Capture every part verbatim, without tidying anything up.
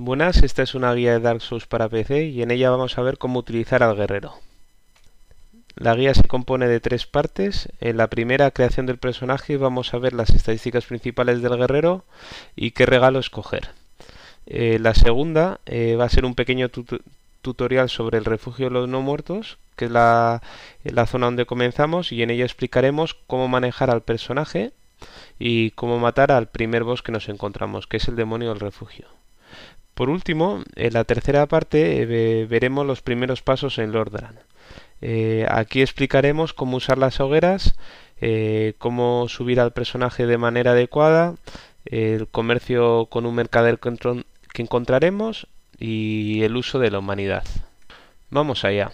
Buenas, esta es una guía de Dark Souls para P C y en ella vamos a ver cómo utilizar al guerrero. La guía se compone de tres partes. En la primera, creación del personaje, vamos a ver las estadísticas principales del guerrero y qué regalo escoger. Eh, la segunda eh, va a ser un pequeño tut tutorial sobre el refugio de los no muertos, que es la, la zona donde comenzamos, y en ella explicaremos cómo manejar al personaje y cómo matar al primer boss que nos encontramos, que es el demonio del refugio. Por último, en la tercera parte eh, veremos los primeros pasos en Lordran. Eh, aquí explicaremos cómo usar las hogueras, eh, cómo subir al personaje de manera adecuada, eh, el comercio con un mercader que, que encontraremos y el uso de la humanidad. Vamos allá.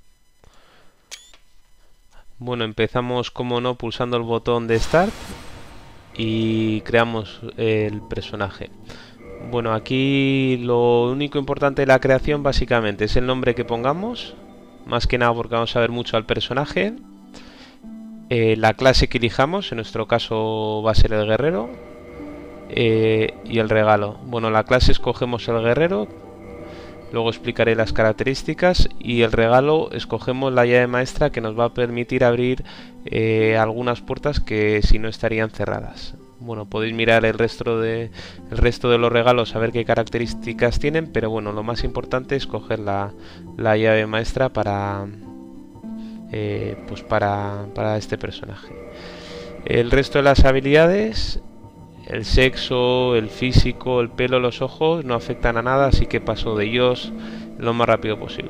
Bueno, empezamos como no pulsando el botón de Start y creamos el personaje. Bueno, aquí lo único importante de la creación básicamente es el nombre que pongamos, más que nada porque vamos a ver mucho al personaje, eh, la clase que elijamos, en nuestro caso va a ser el guerrero, eh, y el regalo. Bueno, la clase escogemos el guerrero, luego explicaré las características, y el regalo escogemos la llave maestra que nos va a permitir abrir eh, algunas puertas que si no estarían cerradas. Bueno, podéis mirar el resto de el resto de los regalos a ver qué características tienen, pero bueno, lo más importante es coger la, la llave maestra para eh, pues para, para este personaje. El resto de las habilidades, el sexo, el físico, el pelo, los ojos no afectan a nada, así que paso de ellos lo más rápido posible.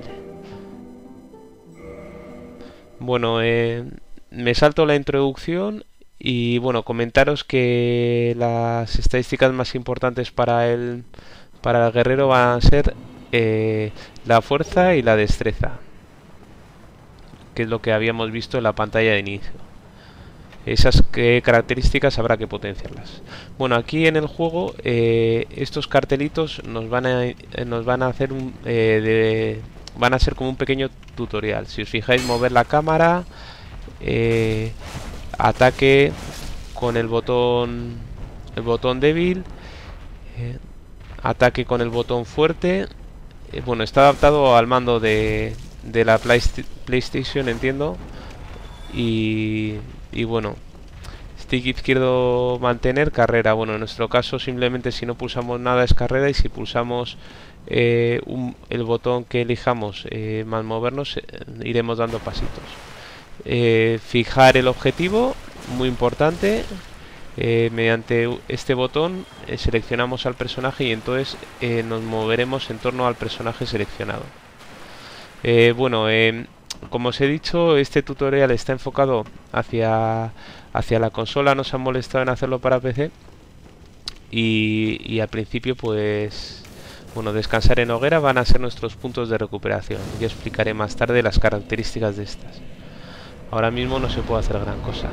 Bueno, eh, me salto la introducción. Y bueno, comentaros que las estadísticas más importantes para el, para el guerrero van a ser eh, la fuerza y la destreza, que es lo que habíamos visto en la pantalla de inicio. Esas que características habrá que potenciarlas. Bueno, aquí en el juego eh, estos cartelitos nos van a, nos van a hacer un, eh, de, van a ser como un pequeño tutorial. Si os fijáis, mover la cámara, eh, ataque con el botón el botón débil, eh, ataque con el botón fuerte. Eh, bueno, está adaptado al mando de, de la PlayStation, entiendo. Y, y bueno, stick izquierdo mantener, carrera. Bueno, en nuestro caso simplemente si no pulsamos nada es carrera, y si pulsamos eh, un, el botón que elijamos eh, más movernos, eh, iremos dando pasitos. Eh, fijar el objetivo, muy importante. Eh, mediante este botón eh, seleccionamos al personaje y entonces eh, nos moveremos en torno al personaje seleccionado. Eh, bueno, eh, como os he dicho, este tutorial está enfocado hacia, hacia la consola. No se han molestado en hacerlo para P C. Y, y al principio, pues, bueno, descansar en hoguera van a ser nuestros puntos de recuperación. Ya explicaré más tarde las características de estas. Ahora mismo no se puede hacer gran cosa.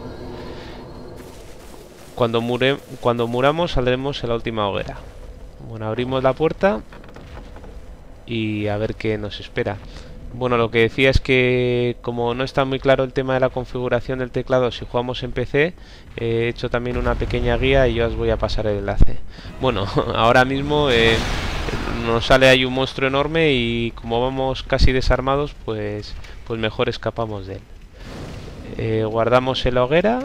Cuando, mure, cuando muramos saldremos en la última hoguera. Bueno, abrimos la puerta y a ver qué nos espera. Bueno, lo que decía es que como no está muy claro el tema de la configuración del teclado si jugamos en P C, he hecho también una pequeña guía y yo os voy a pasar el enlace. Bueno, ahora mismo eh, nos sale ahí un monstruo enorme y como vamos casi desarmados, pues, pues mejor escapamos de él. Eh, guardamos en la hoguera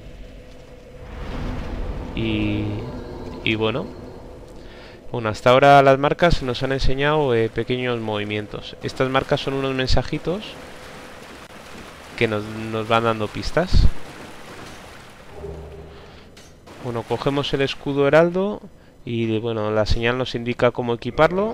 y, y bueno, bueno, hasta ahora las marcas nos han enseñado eh, pequeños movimientos. Estas marcas son unos mensajitos que nos, nos van dando pistas. Bueno, cogemos el escudo heraldo y bueno, la señal nos indica cómo equiparlo.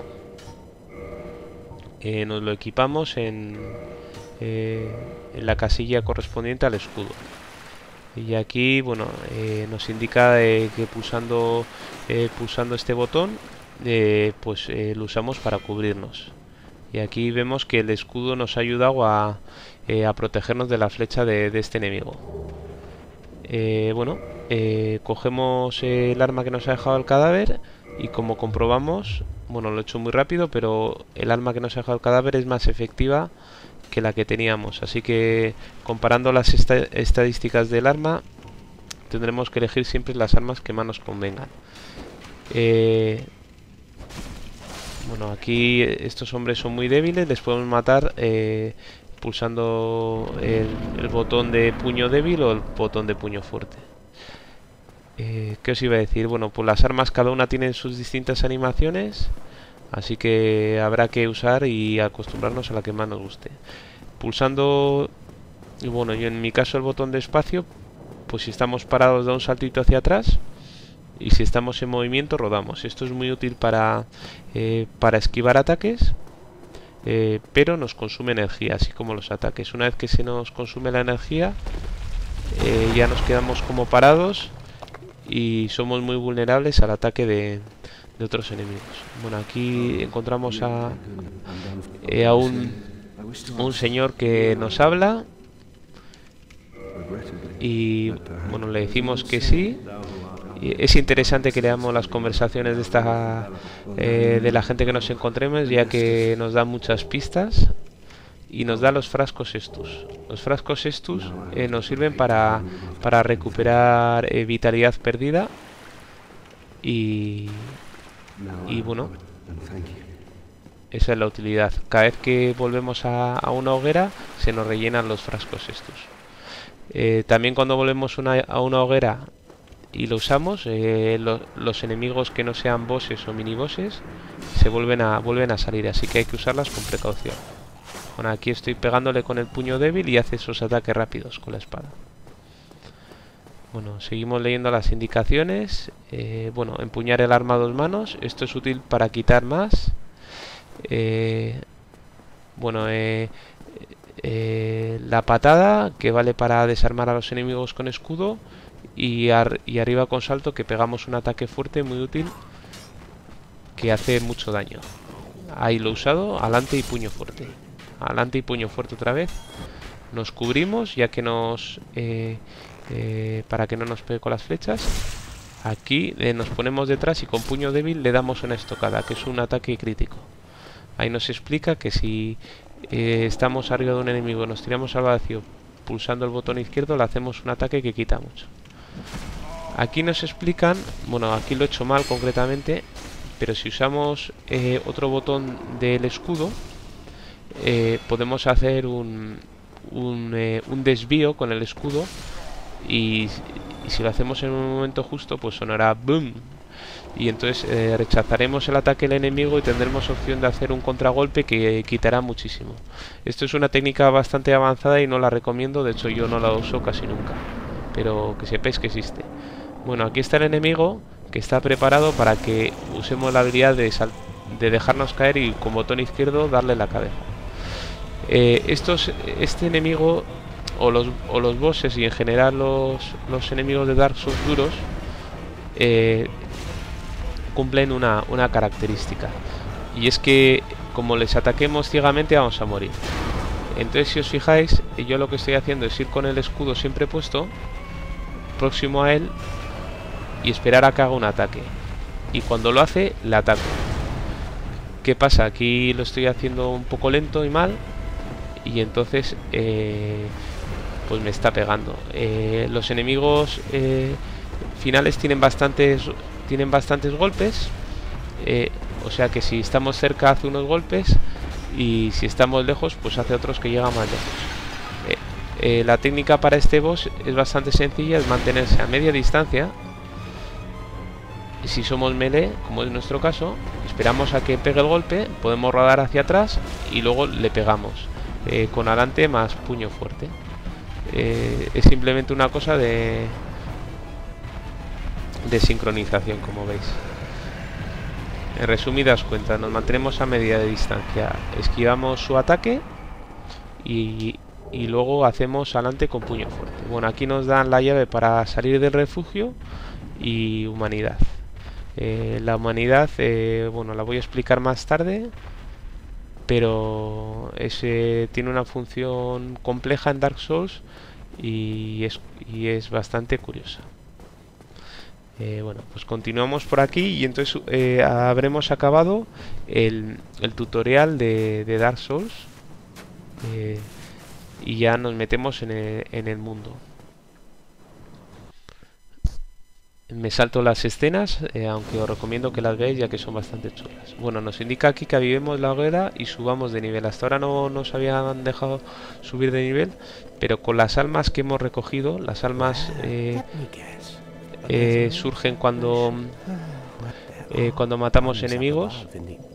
Eh, nos lo equipamos en, eh, en la casilla correspondiente al escudo. Y aquí, bueno, eh, nos indica eh, que pulsando, eh, pulsando este botón, eh, pues eh, lo usamos para cubrirnos. Y aquí vemos que el escudo nos ha ayudado a, eh, a protegernos de la flecha de, de este enemigo. Eh, bueno, eh, cogemos el arma que nos ha dejado el cadáver y como comprobamos, bueno, lo he hecho muy rápido, pero el arma que nos ha dejado el cadáver es más efectiva que la que teníamos, así que comparando las esta estadísticas del arma tendremos que elegir siempre las armas que más nos convengan. Eh, Bueno, aquí estos hombres son muy débiles, les podemos matar eh, pulsando el, el botón de puño débil o el botón de puño fuerte. Eh, ¿Qué os iba a decir? Bueno, pues las armas cada una tienen sus distintas animaciones, así que habrá que usar y acostumbrarnos a la que más nos guste. Pulsando, y bueno, yo en mi caso el botón de espacio, pues si estamos parados da un saltito hacia atrás y si estamos en movimiento rodamos. Esto es muy útil para, eh, para esquivar ataques, eh, pero nos consume energía, así como los ataques. Una vez que se nos consume la energía, eh, ya nos quedamos como parados y somos muy vulnerables al ataque de, de otros enemigos. Bueno, aquí encontramos a, eh, a un, un señor que nos habla y bueno, le decimos que sí. Y es interesante que leamos las conversaciones de esta eh, de la gente que nos encontremos, ya que nos da muchas pistas y nos da los frascos estos. Los frascos estos eh, nos sirven para, para recuperar eh, vitalidad perdida y, y bueno, esa es la utilidad. Cada vez que volvemos a, a una hoguera se nos rellenan los frascos estos. Eh, también cuando volvemos una, a una hoguera y lo usamos, eh, lo, los enemigos que no sean bosses o minibosses se vuelven a, vuelven a salir, así que hay que usarlas con precaución. Bueno, aquí estoy pegándole con el puño débil y hace esos ataques rápidos con la espada. Bueno, seguimos leyendo las indicaciones. Eh, bueno, empuñar el arma a dos manos. Esto es útil para quitar más. Eh, bueno, eh, eh, la patada, que vale para desarmar a los enemigos con escudo. Y, ar y arriba con salto, que pegamos un ataque fuerte muy útil que hace mucho daño. Ahí lo he usado, adelante y puño fuerte. Adelante y puño fuerte otra vez. Nos cubrimos ya que nos eh, eh, para que no nos pegue con las flechas. Aquí eh, nos ponemos detrás y con puño débil le damos una estocada, que es un ataque crítico. Ahí nos explica que si eh, estamos arriba de un enemigo y nos tiramos al vacío pulsando el botón izquierdo, le hacemos un ataque que quita mucho. Aquí nos explican, bueno, aquí lo he hecho mal concretamente, pero si usamos eh, otro botón del escudo, eh, podemos hacer un, un, eh, un desvío con el escudo y, y si lo hacemos en un momento justo, pues sonará boom. Y entonces eh, rechazaremos el ataque del enemigo y tendremos opción de hacer un contragolpe que quitará muchísimo. Esto es una técnica bastante avanzada y no la recomiendo, de hecho yo no la uso casi nunca, pero que sepáis que existe. Bueno, aquí está el enemigo que está preparado para que usemos la habilidad de, sal de dejarnos caer y con botón izquierdo darle la cabeza. Eh, estos, este enemigo o los, o los bosses y en general los, los enemigos de Dark Souls duros eh, cumplen una, una característica, y es que como les ataquemos ciegamente vamos a morir. Entonces si os fijáis, yo lo que estoy haciendo es ir con el escudo siempre puesto próximo a él y esperar a que haga un ataque, y cuando lo hace le ataco. ¿Qué pasa? Aquí lo estoy haciendo un poco lento y mal y entonces eh, pues me está pegando. Eh, los enemigos eh, finales tienen bastantes tienen bastantes golpes, eh, o sea que si estamos cerca hace unos golpes y si estamos lejos pues hace otros que llegan más lejos. eh, eh, la técnica para este boss es bastante sencilla, es mantenerse a media distancia y si somos melee, como es nuestro caso, esperamos a que pegue el golpe, podemos rodar hacia atrás y luego le pegamos eh, con adelante más puño fuerte. Eh, es simplemente una cosa de de sincronización, como veis. En resumidas cuentas, nos mantenemos a media de distancia, esquivamos su ataque y, y luego hacemos adelante con puño fuerte. Bueno, aquí nos dan la llave para salir del refugio y humanidad. Eh, la humanidad, eh, bueno, la voy a explicar más tarde, pero es, eh, tiene una función compleja en Dark Souls y es, y es bastante curiosa. Eh, bueno, pues continuamos por aquí y entonces eh, habremos acabado el, el tutorial de, de Dark Souls eh, y ya nos metemos en el, en el mundo. me salto las escenas, eh, aunque os recomiendo que las veáis ya que son bastante chulas. Bueno, nos indica aquí que avivemos la hoguera y subamos de nivel. Hasta ahora no nos habían dejado subir de nivel, pero con las almas que hemos recogido, las almas eh, eh, surgen cuando, eh, cuando matamos enemigos.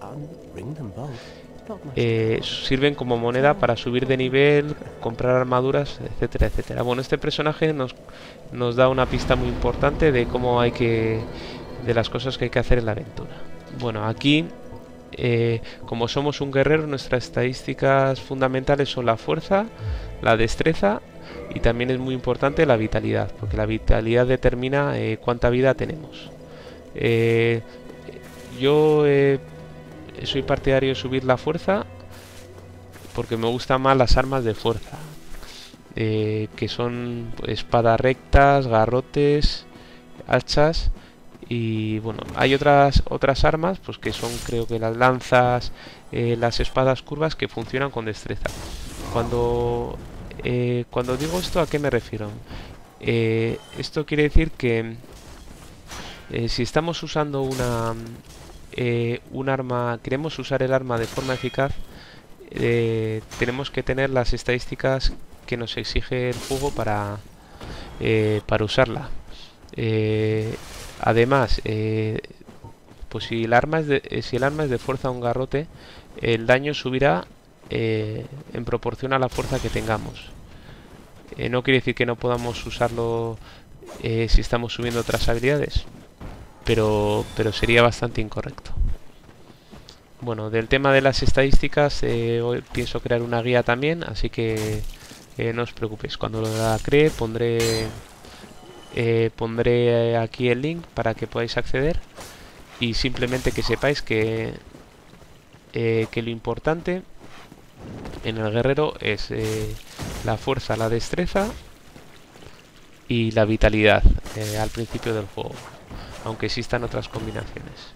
Eh, sirven como moneda para subir de nivel, comprar armaduras, etcétera, etcétera. Bueno, este personaje nos, nos da una pista muy importante de cómo hay que, de las cosas que hay que hacer en la aventura. Bueno, aquí, eh, como somos un guerrero, nuestras estadísticas fundamentales son la fuerza, la destreza y también es muy importante la vitalidad, porque la vitalidad determina eh, cuánta vida tenemos. Eh, yo eh, soy partidario de subir la fuerza porque me gustan más las armas de fuerza, eh, que son espadas rectas, garrotes, hachas y bueno, hay otras otras armas pues que son, creo que las lanzas, eh, las espadas curvas, que funcionan con destreza. Cuando eh, cuando digo esto, ¿a qué me refiero? Eh, esto quiere decir que eh, si estamos usando una Eh, un arma, queremos usar el arma de forma eficaz, eh, tenemos que tener las estadísticas que nos exige el juego para, eh, para usarla. Eh, además, eh, pues si el arma es de, eh, si el arma es de fuerza un garrote, el daño subirá eh, en proporción a la fuerza que tengamos. Eh, no quiere decir que no podamos usarlo eh, si estamos subiendo otras habilidades, pero, pero sería bastante incorrecto. Bueno, del tema de las estadísticas, eh, hoy pienso crear una guía también, así que eh, no os preocupéis. Cuando la cree pondré, eh, pondré aquí el link para que podáis acceder, y simplemente que sepáis que, eh, que lo importante en el guerrero es eh, la fuerza, la destreza y la vitalidad eh, al principio del juego, aunque existan otras combinaciones.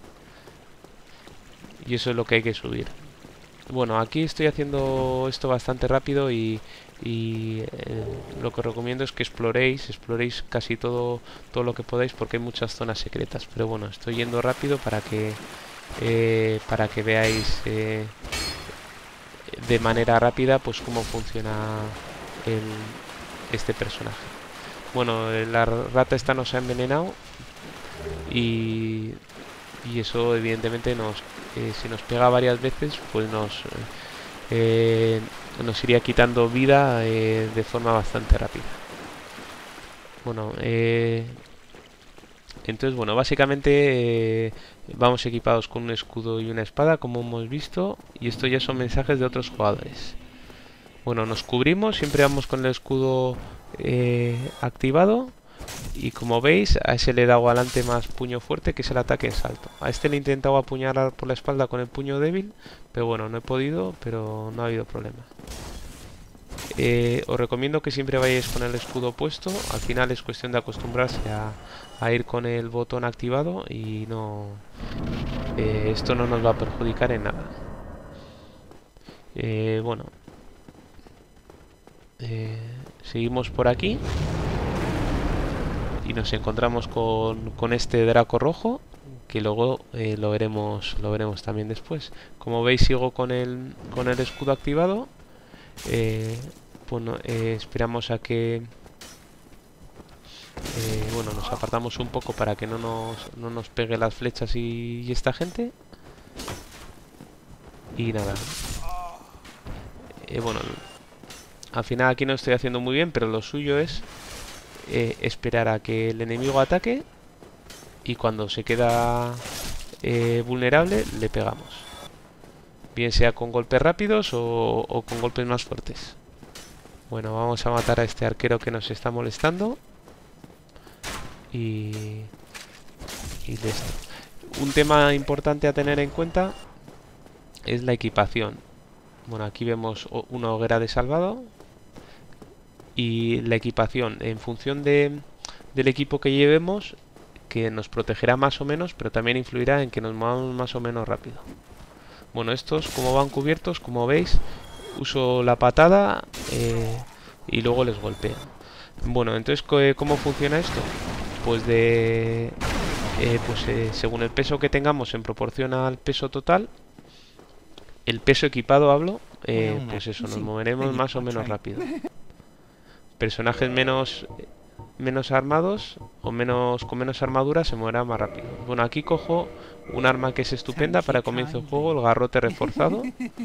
Y eso es lo que hay que subir. Bueno, aquí estoy haciendo esto bastante rápido y, y eh, lo que os recomiendo es que exploréis, exploréis casi todo, todo lo que podáis, porque hay muchas zonas secretas. Pero bueno, estoy yendo rápido para que, eh, para que veáis eh, de manera rápida pues cómo funciona el, este personaje. Bueno, la rata esta nos ha envenenado y... y eso evidentemente nos eh, si nos pega varias veces pues nos eh, nos iría quitando vida eh, de forma bastante rápida. Bueno, eh, entonces bueno, básicamente eh, vamos equipados con un escudo y una espada, como hemos visto, y esto ya son mensajes de otros jugadores. Bueno, nos cubrimos, siempre vamos con el escudo eh, activado. Y como veis, a ese le he dado adelante más puño fuerte, que es el ataque en salto. A este le he intentado apuñalar por la espalda con el puño débil, pero bueno, no he podido, pero no ha habido problema. Eh, os recomiendo que siempre vayáis con el escudo puesto. Al final es cuestión de acostumbrarse a, a ir con el botón activado y no eh, esto no nos va a perjudicar en nada. Eh, bueno, eh, seguimos por aquí. Y nos encontramos con, con este Draco rojo, que luego eh, lo veremos lo veremos también después. Como veis, sigo con el, con el escudo activado. Eh, bueno, eh, esperamos a que... Eh, bueno, nos apartamos un poco para que no nos, no nos pegue las flechas y, y esta gente. Y nada. Eh, bueno, al final aquí no estoy haciendo muy bien, pero lo suyo es... Eh, esperar a que el enemigo ataque y cuando se queda eh, vulnerable le pegamos, bien sea con golpes rápidos o, o con golpes más fuertes. Bueno, vamos a matar a este arquero que nos está molestando y, y listo. Un tema importante a tener en cuenta es la equipación. Bueno, aquí vemos una hoguera de salvado. Y la equipación, en función de, del equipo que llevemos, que nos protegerá más o menos, pero también influirá en que nos movamos más o menos rápido. Bueno, estos, como van cubiertos, como veis, uso la patada eh, y luego les golpeo. Bueno, entonces, ¿cómo funciona esto? pues de eh, pues eh, según el peso que tengamos en proporción al peso total, el peso equipado hablo, eh, pues eso, nos moveremos más o menos rápido. Personajes menos menos armados o menos con menos armadura se moverán más rápido. Bueno, aquí cojo un arma que es estupenda para comienzo del juego, el garrote reforzado.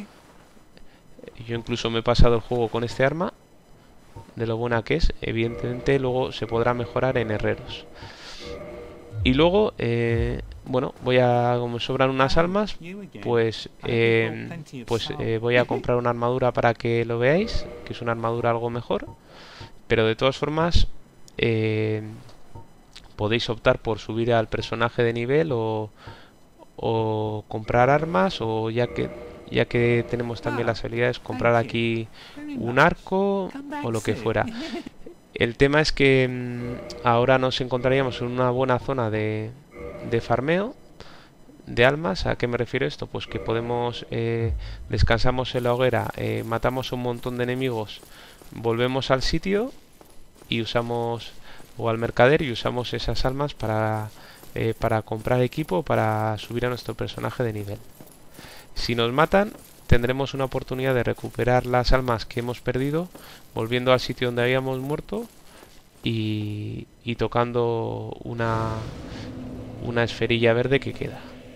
Yo incluso me he pasado el juego con este arma, de lo buena que es. Evidentemente luego se podrá mejorar en herreros. Y luego, eh, bueno, voy a, como me sobran unas almas, pues, eh, pues eh, voy a comprar una armadura para que lo veáis, que es una armadura algo mejor. Pero de todas formas, eh, podéis optar por subir al personaje de nivel o, o comprar armas, o ya que ya que tenemos también las habilidades, comprar aquí un arco o lo que fuera. El tema es que mmm, ahora nos encontraríamos en una buena zona de, de farmeo de almas. ¿A qué me refiero esto? Pues que podemos, eh, descansamos en la hoguera, eh, matamos un montón de enemigos, volvemos al sitio y usamos, o al mercader, y usamos esas almas para, eh, para comprar equipo, para subir a nuestro personaje de nivel. Si nos matan, tendremos una oportunidad de recuperar las almas que hemos perdido, volviendo al sitio donde habíamos muerto y, y tocando una, una esferilla verde que queda.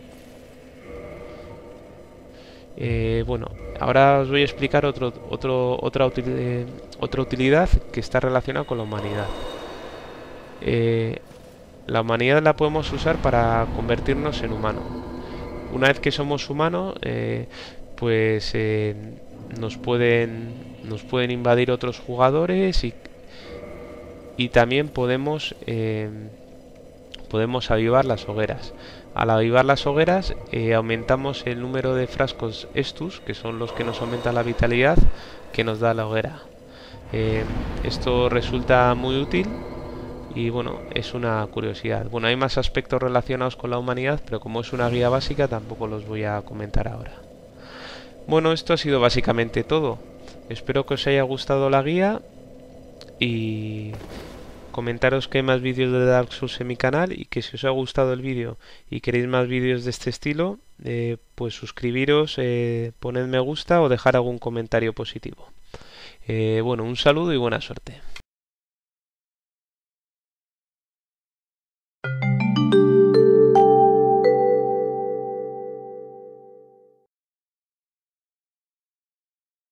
Eh, bueno, ahora os voy a explicar otro, otro, otra, util, eh, otra utilidad que está relacionada con la humanidad. Eh, la humanidad la podemos usar para convertirnos en humano. Una vez que somos humanos, eh, pues eh, nos pueden nos pueden invadir otros jugadores y, y también podemos eh, podemos avivar las hogueras. Al avivar las hogueras, eh, aumentamos el número de frascos estus, que son los que nos aumentan la vitalidad que nos da la hoguera. Eh, esto resulta muy útil y bueno, es una curiosidad. Bueno, hay más aspectos relacionados con la humanidad, pero como es una guía básica tampoco los voy a comentar ahora. Bueno, esto ha sido básicamente todo. Espero que os haya gustado la guía y comentaros que hay más vídeos de Dark Souls en mi canal, y que si os ha gustado el vídeo y queréis más vídeos de este estilo, eh, pues suscribiros, eh, poned me gusta o dejar algún comentario positivo. Eh, bueno, un saludo y buena suerte.